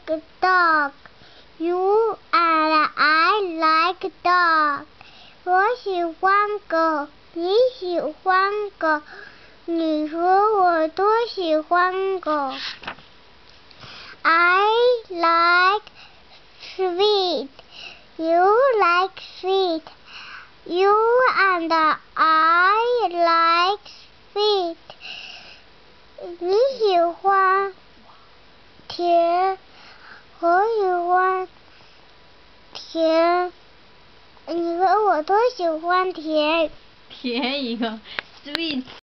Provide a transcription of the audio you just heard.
dog. You and I like dog. 我喜欢狗，你喜欢狗，你和我都喜欢狗。I like sweet. You like sweet. You and I like sweet. 你喜欢甜，我喜欢甜，你和我都喜欢甜。 甜一个 sweet。